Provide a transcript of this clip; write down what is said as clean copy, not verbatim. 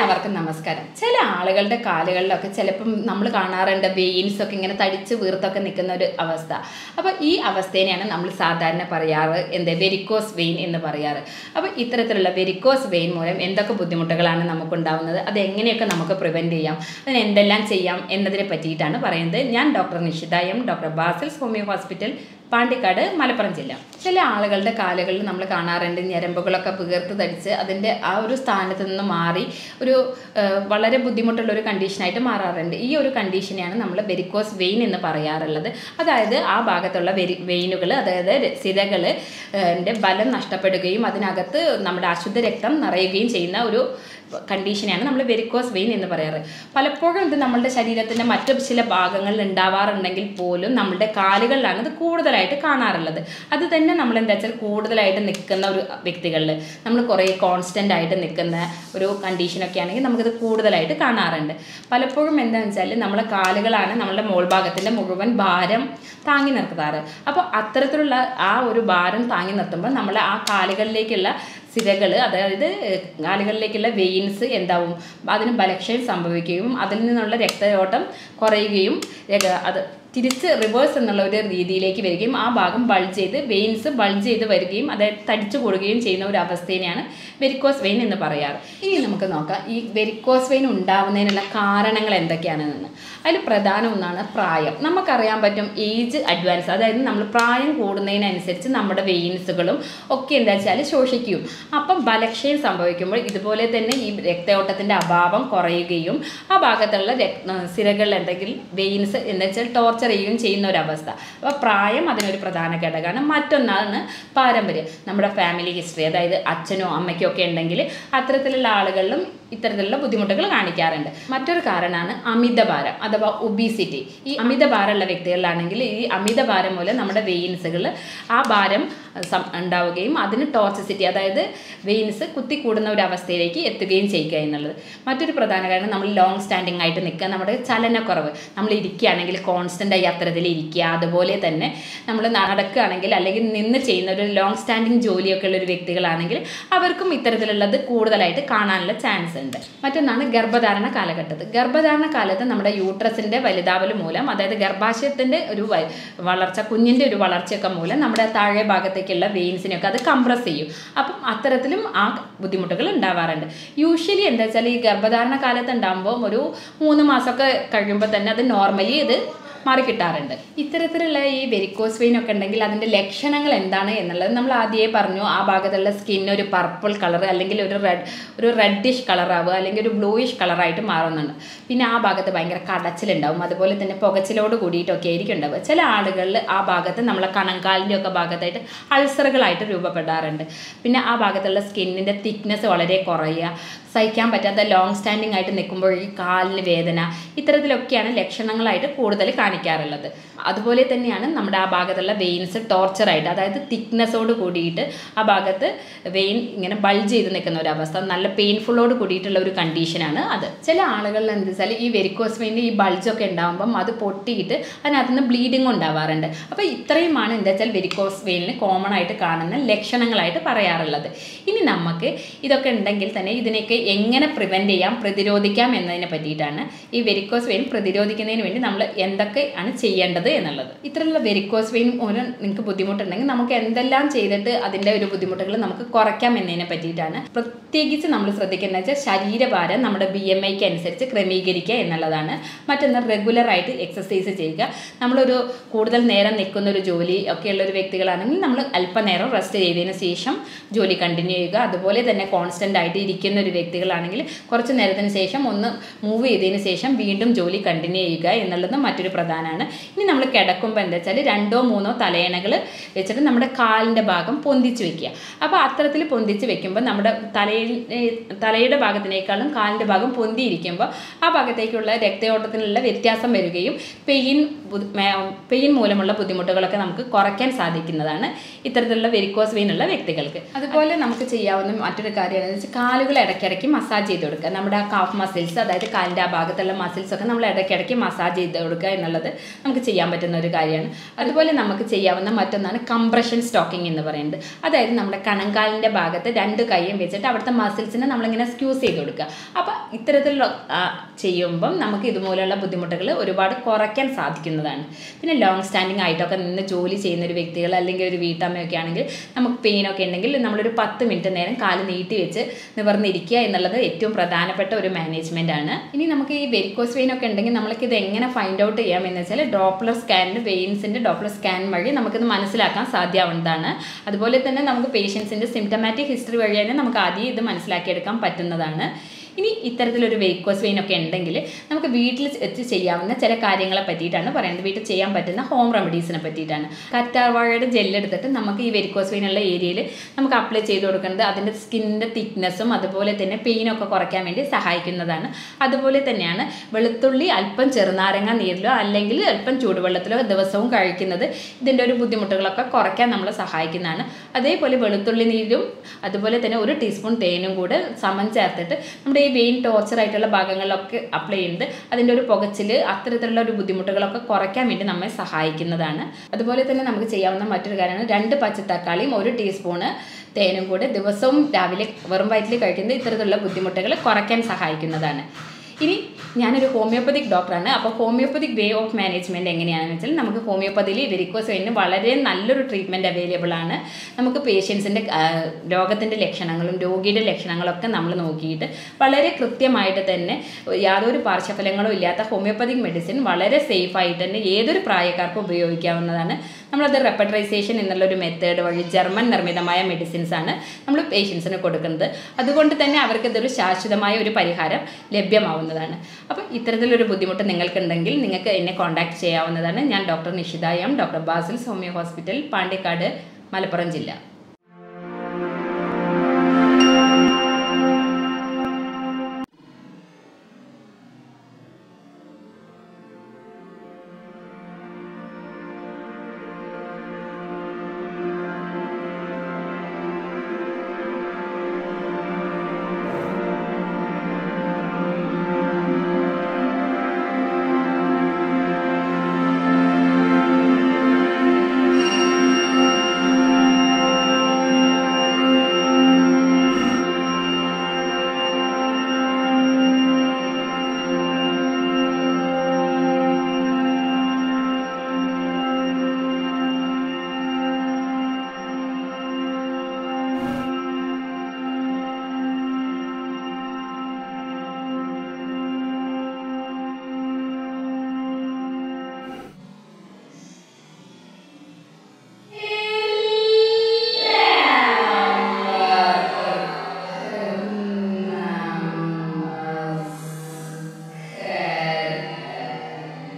എല്ലാവർക്കും നമസ്കാരം. ചില ആളുകളുടെ കാലുകളിലൊക്കെ ചിലപ്പം നമ്മൾ കാണാറുണ്ട് വെയിൻസ് ഒക്കെ ഇങ്ങനെ തടിച്ച് വീർത്തൊക്കെ നിൽക്കുന്ന ഒരു അവസ്ഥ. അപ്പോൾ ഈ അവസ്ഥേനെയാണ് നമ്മൾ സാധാരണ പറയാറ് വെരിക്കോസ് വെയിൻ എന്ന് പറയാറ്. അപ്പോൾ ഇത്തരത്തിലുള്ള വെരിക്കോസ് വെയിൻ മൂലം എന്തൊക്കെ ബുദ്ധിമുട്ടുകളാണ് നമുക്കുണ്ടാവുന്നത്, അത് എങ്ങനെയൊക്കെ നമുക്ക് പ്രിവെൻറ്റ് ചെയ്യാം, അതിന് എന്തെല്ലാം ചെയ്യാം എന്നതിനെ പറ്റിയിട്ടാണ് പറയുന്നത്. ഞാൻ doctor Nishitha M, doctor Basil's homeo hospital, Pandikkad, Malappuram ജില്ല. ചില ആളുകളുടെ കാലുകളിൽ നമ്മൾ കാണാറുണ്ട് ഞരമ്പുകളൊക്കെ വീർത്ത് തടിച്ച് അതിൻ്റെ ആ ഒരു സ്ഥാനത്ത് നിന്ന് മാറി ഒരു വളരെ ബുദ്ധിമുട്ടുള്ള ഒരു കണ്ടീഷനായിട്ട് മാറാറുണ്ട്. ഈ ഒരു കണ്ടീഷനെയാണ് നമ്മൾ വെരിക്കോസ് വെയിൻ എന്ന് പറയാറുള്ളത്. അതായത് ആ ഭാഗത്തുള്ള വെയിനുകൾ, അതായത് സിരകൾ ബലം നഷ്ടപ്പെടുകയും അതിനകത്ത് നമ്മുടെ അശുദ്ധ രക്തം നിറയുകയും ചെയ്യുന്ന ഒരു കണ്ടീഷനെയാണ് നമ്മൾ വെരിക്കോസ് വെയിൻ എന്ന് പറയാറ്. പലപ്പോഴും ഇത് നമ്മളുടെ ശരീരത്തിൻ്റെ മറ്റു ചില ഭാഗങ്ങളിൽ ഉണ്ടാവാറുണ്ടെങ്കിൽ പോലും നമ്മളുടെ കാലുകളിലാണ് ഇത് കൂടുതലായിട്ട് കാണാറുള്ളത്. അത് തന്നെ നമ്മൾ എന്താ വെച്ചാൽ കൂടുതലായിട്ട് നിൽക്കുന്ന ഒരു വ്യക്തികളിൽ നമ്മൾ കുറേ കോൺസ്റ്റൻ്റ് ആയിട്ട് നിൽക്കുന്ന ഒരു കണ്ടീഷനൊക്കെ ആണെങ്കിൽ നമുക്കിത് കൂടുതലായിട്ട് കാണാറുണ്ട്. പലപ്പോഴും എന്താണെന്ന് വെച്ചാൽ നമ്മളെ കാലുകളാണ് നമ്മളുടെ മോൾഭാഗത്തിൻ്റെ മുഴുവൻ ഭാരം താങ്ങി നിർത്താറ്. അപ്പോൾ അത്തരത്തിലുള്ള ആ ഒരു ഭാരം താങ്ങി നിർത്തുമ്പോൾ നമ്മൾ ആ കാലുകളിലേക്കുള്ള സിരകൾ, അതായത് കാലുകളിലേക്കുള്ള വെയിൻസ് എന്താവും, അതിന് ബലക്ഷയം സംഭവിക്കുകയും അതിൽ നിന്നുള്ള രക്തയോട്ടം കുറയുകയും അത് തിരിച്ച് റിവേഴ്സ് എന്നുള്ള ഒരു രീതിയിലേക്ക് വരികയും ആ ഭാഗം ബൾജ് ചെയ്ത് വെയിൻസ് ബൾജ് ചെയ്ത് വരികയും അതായത് തടിച്ചു കൂടുകയും ചെയ്യുന്ന ഒരു അവസ്ഥേനെയാണ് വെരിക്കോസ് വെയിൻ എന്ന് പറയാറ്. ഇനി നമുക്ക് നോക്കാം ഈ വെരിക്കോസ് വെയിൻ ഉണ്ടാവുന്നതിനുള്ള കാരണങ്ങൾ എന്തൊക്കെയാണെന്ന്. അതിൽ പ്രധാന ഒന്നാണ് പ്രായം. നമുക്കറിയാൻ പറ്റും ഏജ് അഡ്വാൻസ്, അതായത് നമ്മൾ പ്രായം കൂടുന്നതിനനുസരിച്ച് നമ്മുടെ വെയിൻസുകളും ഒക്കെ എന്താ വെച്ചാൽ ശോഷിക്കും. അപ്പം ബലക്ഷയം സംഭവിക്കുമ്പോൾ ഇതുപോലെ തന്നെ ഈ രക്തയോട്ടത്തിൻ്റെ അഭാവം കുറയുകയും ആ ഭാഗത്തുള്ള സിരകളിൽ എന്തെങ്കിലും വെയിൻസ് എന്താ വെച്ചാൽ ടോർച്ചർ ചെയ്യുകയും ചെയ്യുന്ന ഒരവസ്ഥ. അപ്പോൾ പ്രായം അതിനൊരു പ്രധാന ഘടകമാണ്. മറ്റൊന്നാണ് പാരമ്പര്യം. നമ്മുടെ ഫാമിലി ഹിസ്റ്ററി, അതായത് അച്ഛനോ അമ്മയ്ക്കോ ഒക്കെ ഉണ്ടെങ്കിൽ അത്തരത്തിലുള്ള ആളുകളിലും ഇത്തരത്തിലുള്ള ബുദ്ധിമുട്ടുകൾ കാണിക്കാറുണ്ട്. മറ്റൊരു കാരണമാണ് അമിതഭാരം അഥവാ ഒബീസിറ്റി. ഈ അമിതഭാരമുള്ള വ്യക്തികളിലാണെങ്കിൽ ഈ അമിതഭാരം മൂലം നമ്മുടെ വെയിൻസുകൾ ആ ഭാരം ഉണ്ടാവുകയും അതിന് ടോർസിസിറ്റി, അതായത് വെയിൻസ് കുത്തിക്കൂടുന്ന ഒരു അവസ്ഥയിലേക്ക് എത്തുകയും ചെയ്യുക എന്നുള്ളത്. മറ്റൊരു പ്രധാന കാരണം നമ്മൾ ലോങ് സ്റ്റാൻഡിങ് ആയിട്ട് നിൽക്കുക, നമ്മുടെ ചലനക്കുറവ്. നമ്മൾ ഇരിക്കുകയാണെങ്കിൽ കോൺസ്റ്റൻ്റ് ആയി അത്തരത്തിൽ ഇരിക്കുക, അതുപോലെ തന്നെ നമ്മൾ നടക്കുകയാണെങ്കിൽ അല്ലെങ്കിൽ നിന്ന് ചെയ്യുന്ന ഒരു ലോങ് സ്റ്റാൻഡിങ് ജോലിയൊക്കെ ഉള്ള ഒരു വ്യക്തികളാണെങ്കിൽ അവർക്കും ഇത്തരത്തിലുള്ളത് കൂടുതലായിട്ട് കാണാനുള്ള ചാൻസ് ഉണ്ട്. മറ്റൊന്നാണ് ഗർഭധാരണ കാലഘട്ടത്തിൽ. ഗർഭധാരണ കാലത്ത് നമ്മുടെ യൂട്രസിൻ്റെ വലുതാവൽ മൂലം, അതായത് ഗർഭാശയത്തിൻ്റെ ഒരു വളർച്ച, കുഞ്ഞിൻ്റെ ഒരു വളർച്ചയൊക്കെ മൂലം നമ്മുടെ താഴെ ഭാഗത്തേക്കുള്ള വെയിൻസിനെയൊക്കെ അത് കംപ്രസ് ചെയ്യും. അപ്പം അത്തരത്തിലും ആ ബുദ്ധിമുട്ടുകൾ ഉണ്ടാവാറുണ്ട്. യൂഷ്വലി എന്താ വെച്ചാൽ ഈ ഗർഭധാരണ കാലത്ത് ഉണ്ടാകുമ്പോൾ ഒരു 3 മാസമൊക്കെ കഴിയുമ്പോൾ തന്നെ അത് നോർമലി ഇത് മാറിക്കിട്ടാറുണ്ട്. ഇത്തരത്തിലുള്ള ഈ വെരിക്കോസ് വെയിൻ ഒക്കെ ഉണ്ടെങ്കിൽ അതിൻ്റെ ലക്ഷണങ്ങൾ എന്താണ് എന്നുള്ളത് നമ്മൾ ആദ്യമേ പറഞ്ഞു. ആ ഭാഗത്തുള്ള സ്കിൻ ഒരു പർപ്പിൾ കളർ അല്ലെങ്കിൽ ഒരു റെഡിഷ് കളറാവുക അല്ലെങ്കിൽ ഒരു ബ്ലൂയിഷ് കളറായിട്ട് മാറുന്നുണ്ട്. പിന്നെ ആ ഭാഗത്ത് ഭയങ്കര കടച്ചിലുണ്ടാവും, അതുപോലെ തന്നെ പുകച്ചിലോട് കൂടിയിട്ടൊക്കെ ആയിരിക്കും ഉണ്ടാവുക. ചില ആളുകളിൽ ആ ഭാഗത്ത് നമ്മളെ കണങ്കാലിൻ്റെ ഒക്കെ ഭാഗത്തായിട്ട് അൾസറുകളായിട്ട് രൂപപ്പെടാറുണ്ട്. പിന്നെ ആ ഭാഗത്തുള്ള സ്കിന്നിൻ്റെ തിക്നെസ് വളരെ കുറയുക, സഹിക്കാൻ പറ്റാത്ത ലോങ് സ്റ്റാൻഡിങ് ആയിട്ട് നിൽക്കുമ്പോൾ ഈ കാലിന് വേദന, ഇത്തരത്തിലൊക്കെയാണ് ലക്ഷണങ്ങളായിട്ട് കൂടുതൽ കാണിക്കാറുള്ളത്. അതുപോലെ തന്നെയാണ് നമ്മുടെ ആ ഭാഗത്തുള്ള വെയിൻസ് ടോർച്ചറായിട്ട്, അതായത് തിക്നെസ്സോട് കൂടിയിട്ട് ആ ഭാഗത്ത് വെയിൻ ഇങ്ങനെ ബൾജ് ചെയ്ത് നിൽക്കുന്ന ഒരു അവസ്ഥ, നല്ല പെയിൻഫുള്ളോട് കൂടിയിട്ടുള്ള ഒരു കണ്ടീഷനാണ് അത്. ചില ആളുകളിൽ എന്താ വെച്ചാൽ ഈ വെരിക്കോസ് വെയിൻ്റെ ഈ ബൾജൊക്കെ ഉണ്ടാകുമ്പം അത് പൊട്ടിയിട്ട് അതിനകത്ത് നിന്ന് ബ്ലീഡിങ് ഉണ്ടാവാറുണ്ട്. അപ്പോൾ ഇത്രയുമാണ് എന്താ വെച്ചാൽ വെരിക്കോസ് വെയിനിൽ കോമൺ ആയിട്ട് കാണുന്ന ലക്ഷണങ്ങളായിട്ട് പറയാറുള്ളത്. ഇനി നമുക്ക് ഇതൊക്കെ ഉണ്ടെങ്കിൽ തന്നെ ഇതിനൊക്കെ എങ്ങനെ പ്രിവെൻറ്റ് ചെയ്യാം, പ്രതിരോധിക്കാം എന്നതിനെ പറ്റിയിട്ടാണ്. ഈ വെരിക്കോസ് വെയിൻ പ്രതിരോധിക്കുന്നതിന് വേണ്ടി നമ്മൾ എന്തൊക്കെയാണ് ചെയ്യേണ്ടത് എന്നുള്ളത്. ഇത്തരത്തിലുള്ള വെരിക്കോസ് വെയിൻ മൂലം നിങ്ങൾക്ക് ബുദ്ധിമുട്ടുണ്ടെങ്കിൽ നമുക്ക് എന്തെല്ലാം ചെയ്തിട്ട് അതിൻ്റെ ഒരു ബുദ്ധിമുട്ടുകൾ നമുക്ക് കുറയ്ക്കാം എന്നതിനെ പറ്റിയിട്ടാണ്. പ്രത്യേകിച്ച് നമ്മൾ ശ്രദ്ധിക്കേണ്ടത് വെച്ചാൽ ശരീരഭാരം നമ്മുടെ BMIക്ക് അനുസരിച്ച് ക്രമീകരിക്കുക എന്നുള്ളതാണ്. മറ്റൊന്ന് റെഗുലറായിട്ട് എക്സസൈസ് ചെയ്യുക. നമ്മളൊരു കൂടുതൽ നേരം നിൽക്കുന്ന ഒരു ജോലി ഒക്കെയുള്ള ഒരു വ്യക്തികളാണെങ്കിൽ നമ്മൾ അല്പനേരം റെസ്റ്റ് ചെയ്തതിന് ശേഷം ജോലി കണ്ടിന്യൂ ചെയ്യുക. അതുപോലെ തന്നെ കോൺസ്റ്റൻ്റ് ആയിട്ട് ഇരിക്കുന്ന ഒരു വ്യക്തികളാണെങ്കിൽ കുറച്ച് നേരത്തിന് ശേഷം ഒന്ന് മൂവ് ചെയ്തതിന് ശേഷം വീണ്ടും ജോലി കണ്ടിന്യൂ ചെയ്യുക എന്നുള്ളത് മറ്റൊരു പ്രധാനമാണ്. ഇനി നമ്മൾ കിടക്കുമ്പോൾ എന്താ വെച്ചാൽ 2 or 3 തലയണകൾ വെച്ചിട്ട് നമ്മുടെ കാലിൻ്റെ ഭാഗം പൊന്തിച്ച് വെക്കുക. അപ്പോൾ അത്തരത്തിൽ പൊന്തിച്ച് വെക്കുമ്പോൾ നമ്മുടെ തലയുടെ ഭാഗത്തിനേക്കാളും കാലിൻ്റെ ഭാഗം പൊന്തിയിരിക്കുമ്പോൾ ആ ഭാഗത്തേക്കുള്ള രക്തയോട്ടത്തിനുള്ള വ്യത്യാസം വരികയും പെയിൻ മൂലമുള്ള ബുദ്ധിമുട്ടുകളൊക്കെ നമുക്ക് കുറയ്ക്കാൻ സാധിക്കുന്നതാണ് ഇത്തരത്തിലുള്ള വെരിക്കോസ് വെയിൻ ഉള്ള വ്യക്തികൾക്ക്. അതുപോലെ നമുക്ക് ചെയ്യാവുന്ന മറ്റൊരു കാര്യമാണെന്ന് വെച്ചാൽ കാലുകൾ ഇടയ്ക്കിടയ്ക്ക് മസാജ് ചെയ്ത് കൊടുക്കുക. നമ്മുടെ ആ കാഫ് മസിൽസ്, അതായത് കാലിൻ്റെ ആ ഭാഗത്തുള്ള മസിൽസൊക്കെ നമ്മൾ ഇടയ്ക്കിടയ്ക്ക് മസാജ് ചെയ്ത് കൊടുക്കുക എന്നുള്ളത് എന്നുള്ളത് നമുക്ക് ചെയ്യാൻ പറ്റുന്ന ഒരു കാര്യമാണ്. അതുപോലെ നമുക്ക് ചെയ്യാവുന്ന മറ്റൊന്നാണ് കംപ്രഷൻ സ്റ്റോക്കിംഗ് എന്ന് പറയുന്നത്. അതായത് നമ്മുടെ കണങ്കാലിൻ്റെ ഭാഗത്ത് 2 കൈയും വെച്ചിട്ട് അവിടുത്തെ മസിൽസിനെ നമ്മളിങ്ങനെ സ്ക്യൂസ് ചെയ്ത് കൊടുക്കുക. അപ്പോൾ ഇത്തരത്തിലുള്ള ചെയ്യുമ്പം നമുക്ക് ഇതുപോലെയുള്ള ബുദ്ധിമുട്ടുകൾ ഒരുപാട് കുറയ്ക്കാൻ സാധിക്കുന്നതാണ്. പിന്നെ ലോങ് സ്റ്റാൻഡിങ് ആയിട്ടൊക്കെ നിന്ന് ജോലി ചെയ്യുന്ന ഒരു വ്യക്തികൾ അല്ലെങ്കിൽ ഒരു വീട്ടമ്മയൊക്കെ ആണെങ്കിൽ നമുക്ക് പെയിനൊക്കെ ഉണ്ടെങ്കിൽ നമ്മളൊരു 10 മിനിറ്റ് നേരം കാല് നീട്ടി വെച്ച് നിവർന്നിരിക്കുക എന്നുള്ളത് ഏറ്റവും പ്രധാനപ്പെട്ട ഒരു മാനേജ്മെൻ്റ് ആണ്. ഇനി നമുക്ക് ഈ വെരിക്കോസ് വെയിൻ ഒക്കെ ഉണ്ടെങ്കിൽ നമ്മൾക്ക് ഇത് എങ്ങനെ ഫൈൻഡ് ഔട്ട് ചെയ്യാമെന്ന് വെച്ചാൽ ഡോപ്ലർ സ്കാനിൽ വെയിൻസിൻ്റെ ഡോപ്ലർ സ്കാൻ വഴി നമുക്കിത് മനസ്സിലാക്കാൻ സാധ്യമാവുന്നതാണ്. അതുപോലെ തന്നെ നമുക്ക് പേഷ്യൻസിൻ്റെ സിംറ്റമാറ്റിക് ഹിസ്റ്ററി വഴി തന്നെ നമുക്ക് ആദ്യം ഇത് മനസ്സിലാക്കിയെടുക്കാൻ പറ്റുന്നതാണ്. ഇനി ഇത്തരത്തിലൊരു വെരിക്കോസ് വെയിൻ ഒക്കെ ഉണ്ടെങ്കിൽ നമുക്ക് വീട്ടിൽ വെച്ച് ചെയ്യാവുന്ന ചില കാര്യങ്ങളെ പറ്റിയിട്ടാണ് പറയുന്നത്. വീട്ടിൽ ചെയ്യാൻ പറ്റുന്ന ഹോം റെമഡീസിനെ പറ്റിയിട്ടാണ്. കറ്റാർവാഴയുടെ ജെല്ലെടുത്തിട്ട് നമുക്ക് ഈ വെരിക്കോസ് വെയിനുള്ള ഏരിയയിൽ നമുക്ക് അപ്ലൈ ചെയ്ത് കൊടുക്കുന്നത് അതിൻ്റെ സ്കിന്നിൻ്റെ തിക്നെസ്സും അതുപോലെ തന്നെ പെയിനൊക്കെ കുറയ്ക്കാൻ വേണ്ടി സഹായിക്കുന്നതാണ്. അതുപോലെ തന്നെയാണ് വെളുത്തുള്ളി അല്പം ചെറുനാരങ്ങ നീരിലോ അല്ലെങ്കിൽ അല്പം ചൂടുവെള്ളത്തിലോ ദിവസവും കഴിക്കുന്നത് ഇതിൻ്റെ ഒരു ബുദ്ധിമുട്ടുകളൊക്കെ കുറയ്ക്കാൻ നമ്മളെ സഹായിക്കുന്നതാണ്. അതേപോലെ വെളുത്തുള്ളി നീരും അതുപോലെ തന്നെ 1 ടീസ്പൂൺ തേനും കൂടെ സമം ചേർത്തിട്ട് നമ്മുടെ ഈ വെയിൻ ടോർച്ചർ ആയിട്ടുള്ള ഭാഗങ്ങളിലൊക്കെ അപ്ലൈ ചെയ്യുന്നത് അതിൻ്റെ ഒരു പുകച്ചിൽ അത്തരത്തിലുള്ള ഒരു ബുദ്ധിമുട്ടുകളൊക്കെ കുറയ്ക്കാൻ വേണ്ടി നമ്മെ സഹായിക്കുന്നതാണ്. അതുപോലെ തന്നെ നമുക്ക് ചെയ്യാവുന്ന മറ്റൊരു കാര്യമാണ് 2 പച്ചത്തക്കാളിയും 1 ടീസ്പൂണ് തേനും കൂടെ ദിവസവും രാവിലെ വെറും വയറ്റിൽ കഴിക്കുന്നത് ഇത്തരത്തിലുള്ള ബുദ്ധിമുട്ടുകൾ കുറയ്ക്കാൻ സഹായിക്കുന്നതാണ്. ഇനി ഞാനൊരു ഹോമിയോപ്പതിക് ഡോക്ടറാണ്. അപ്പോൾ ഹോമിയോപ്പതിക് വേ ഓഫ് മാനേജ്മെൻറ്റ് എങ്ങനെയാണെന്ന് വെച്ചാൽ നമുക്ക് ഹോമിയോപ്പതിയിൽ വെരിക്കോസ് വെയിന് വളരെ നല്ലൊരു ട്രീറ്റ്മെൻറ്റ് അവൈലബിൾ ആണ്. നമുക്ക് പേഷ്യൻസിൻ്റെ രോഗത്തിൻ്റെ ലക്ഷണങ്ങളും രോഗിയുടെ ലക്ഷണങ്ങളൊക്കെ നമ്മൾ നോക്കിയിട്ട് വളരെ കൃത്യമായിട്ട് തന്നെ യാതൊരു പാർശ്വഫലങ്ങളും ഇല്ലാത്ത ഹോമിയോപ്പതിക് മെഡിസിൻ വളരെ സേഫായിട്ട് തന്നെ ഏതൊരു പ്രായക്കാർക്കും ഉപയോഗിക്കാവുന്നതാണ്. നമ്മളത് റെപ്പട്രൈസേഷൻ എന്നുള്ളൊരു മെത്തേഡ് വഴി ജർമ്മൻ നിർമ്മിതമായ മെഡിസിൻസാണ് നമ്മൾ പേഷ്യൻസിന് കൊടുക്കുന്നത്. അതുകൊണ്ട് തന്നെ അവർക്കിതൊരു ശാശ്വതമായ ഒരു പരിഹാരം ലഭ്യമാവുന്നതാണ്. അപ്പോൾ ഇത്തരത്തിലൊരു ബുദ്ധിമുട്ട് നിങ്ങൾക്കുണ്ടെങ്കിൽ നിങ്ങൾക്ക് എന്നെ കോൺടാക്ട് ചെയ്യാവുന്നതാണ്. ഞാൻ doctor Nishitha M, doctor Basil's homeo hospital, Pandikkad, Malappuram ജില്ല.